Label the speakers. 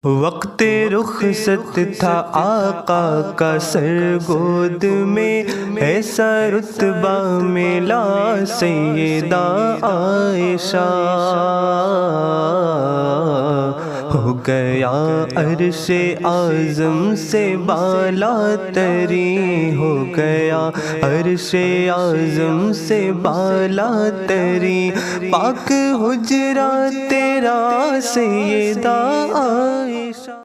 Speaker 1: वक्ते रुखसत था आका का सर गोद में, ऐसा रुतबा मिला सैयदा आयशा। हो गया अर्शे आज़म से बाला तरी, हो गया अर्शे आज़म से बाला तरी, पाक हुजरा तेरा सैयदा आयशा।